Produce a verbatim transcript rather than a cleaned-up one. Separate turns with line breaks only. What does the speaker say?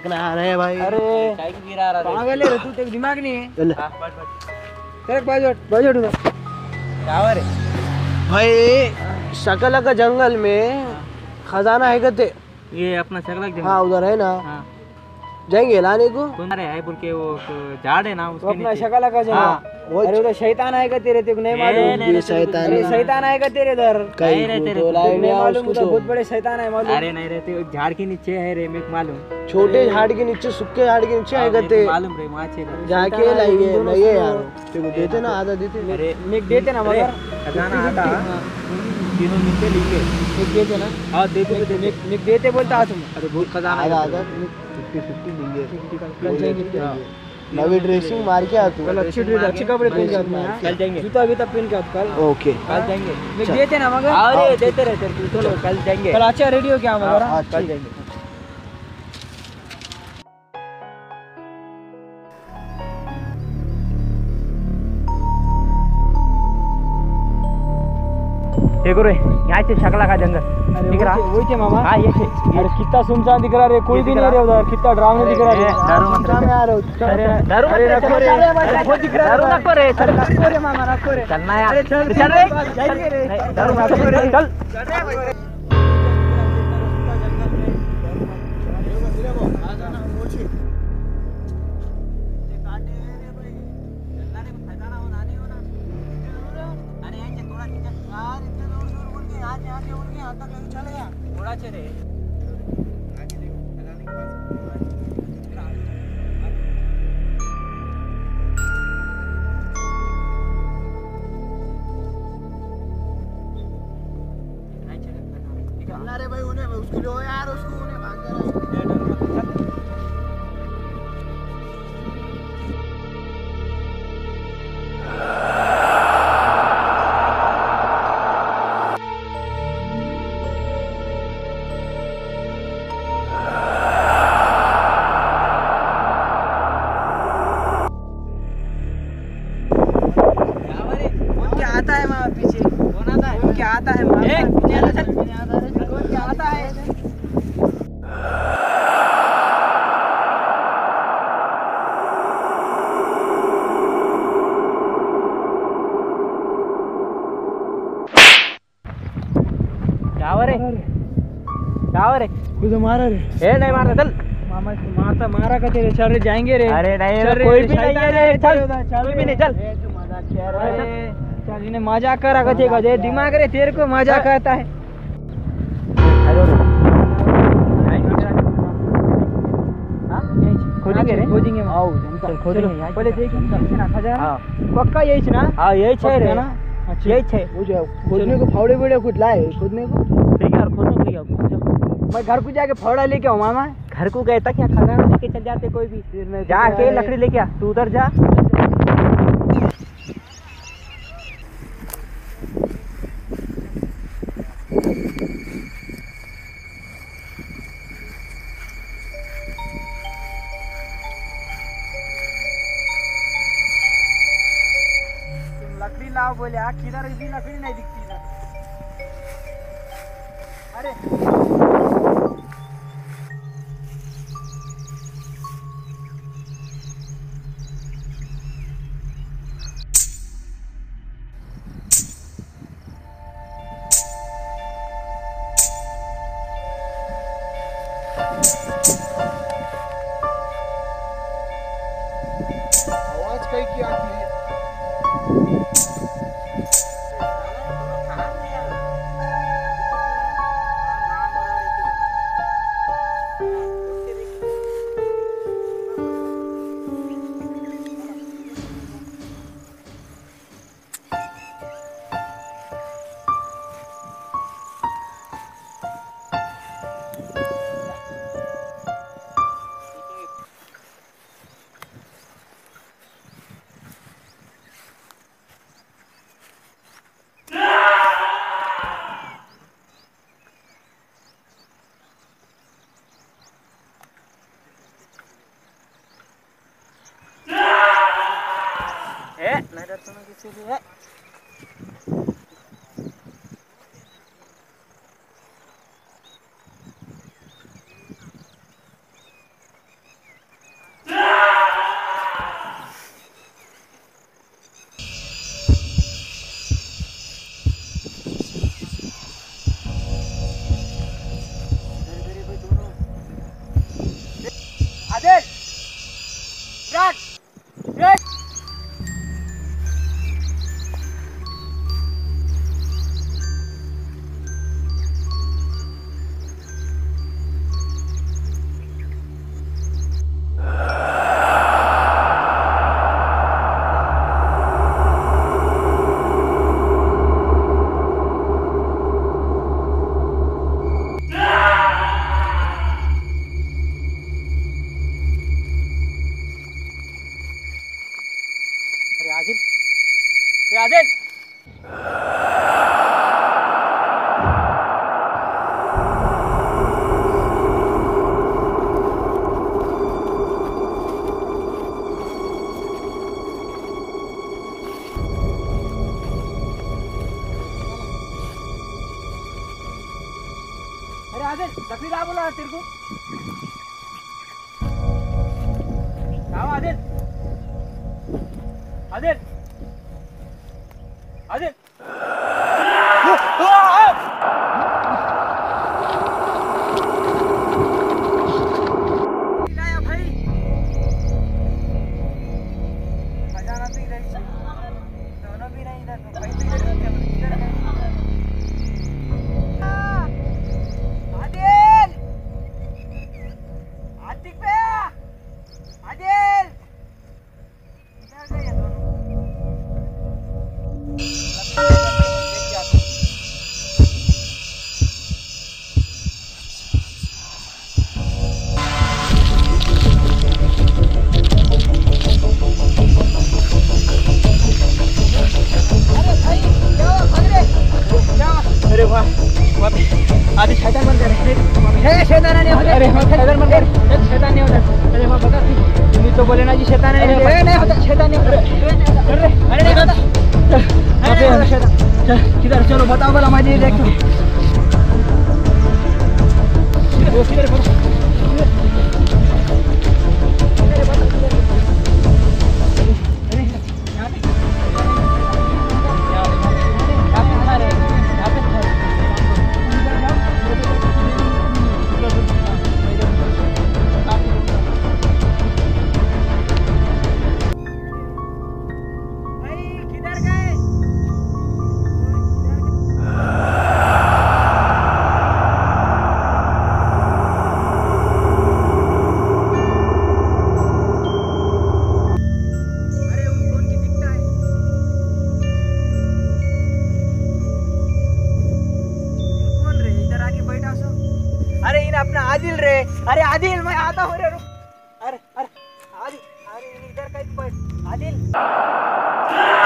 फेंकना आ रहे हैं भाई।
अरे पागल है तू, तेरे दिमाग नहीं है। तेरे बजट बजट उधर क्या रे
भाई? शकला का जंगल में खजाना है कहते।
ये अपना शकला का
हाँ उधर है ना।
हाँ।
जाएंगे लाने को।
अरे है बोल के वो झाड़ है ना उसके
अपना
नीचे।
शकला का जंगल।
हाँ।
अरे उधर शैतान आएगा तेरे, तेरे को नहीं मालूम?
नहीं,
शैतान,
अरे
शैतान आएगा तेरे इधर।
नहीं रहते रे,
नहीं मालूम? उधर बहुत बड़े शैतान है मालूम?
अरे नहीं रहते, झाड़ के नीचे है रे, मेरे को मालूम।
छोटे झाड़ के नीचे, सूखे झाड़ के नीचे आएगा ते।
मालूम रे, वहाँ छे
जाके लाएंगे। नहीं है यार, तेरे को देते ना, आधा देते।
अरे मेक देते ना, मगर खजाना आधा तीनों नीचे लेंगे। मेक देते ना? हाँ देते तो मेक मेक देते बोलता तुम। अरे बहुत खजाना
आधा आधा फिफ्टी फिफ्टी देंगे। नवी ड्रेसिंग मार के आ तू।
कल अच्छी ड्रेस, अच्छे कपड़े पहन के आना। कल जाएंगे, जूता भी तब पहन के कल।
ओके
कल जाएंगे। मेक देते ना मगर? अरे देते रहते, चलो कल जाएंगे। कल अच्छा रेडी हो क्या मगर? कल जाएंगे। देखो रे, यहाँ से शकला का जंगल दिख रहा है। वही थे मामा। हाँ ये थे। अरे कितना सुनसान दिख रहा है, कोई भी नहीं है उधर। कितना डरावना दिख रहा है। डरो मत रे। अरे डरो मत रे, रखो रे। अरे बहुत दिख रहा है, डरो रखो रे। चल रखो रे मामा, रखो रे। चलना यार, चल चल रे, जाएंगे रे। डरो मत रे, चल।
अरे भाई उन्हें उसको लो यार, उसको उन्हें भाग जा रहा क्या आता है वहाँ पीछे? कौन आता है? क्या आता है वहाँ? पीछे आता है, पीछे आता है। कौन क्या आता है?
क्या रे? क्या रे?
कुछ मारा रे?
ए नहीं मारना, चल।
मामा मारता मारा का तेरे। चल रे जाएंगे रे।
अरे नहीं रे, कोई भी नहीं है रे। चल, कोई भी नहीं, चल।
चल इन्हें मजाक करा कथे का दे दिमाग रे, तेरे को मजाक आता है।
खोजेंगे रे,
खोजेंगे
आओ चल खोजेंगे।
पहले देखेंगे ना खजाना। पक्का यही ना?
हाँ यही छे रे
ना। अच्छा
यही छे।
वो जो खोदने को फावड़े वीडियो कुछ लाए खोदने को।
ठीक है यार, खोदने को गया।
मैं घर को जाके फावड़ा लेके आऊँ मामा।
घर को गए तक क्या खजाना लेके चल जाते कोई भी। जाके लकड़ी लेके आ, तू उधर जा।
लकड़ी लाओ बोले, आ किधर भी लकड़ी नहीं दिखती इधर। अरे आवाज कहीं की आती है।
नहीं डरता मैं किसी भी है। आदिल अरे आदिल लकड़ी ला बोला तेरे को आओ आदिल आदिल आदिल
लाया भाई खजाना तो इधर ही है दोनों भी नहीं इधर भाई तो इधर ही है इधर है आदिल आतिक पे आदिल इधर गए दोनों
अरे वाह आदि शैतान बन गए हे शैतान नहीं होता अरे हम शैतान बन गए शैतान नहीं होता अरे वाह बता तुम तो बोले ना जी शैतान नहीं होता नहीं होता शैतान नहीं होता अरे अरे नहीं होता अरे शैतान किधर चलो बताओ भला मुझे देख वो किधर बोलो
अपना आदिल रे अरे आदिल मैं आता हूँ रे रुक अरे अरे आदिल अरे इधर कहीं बैठ आदिल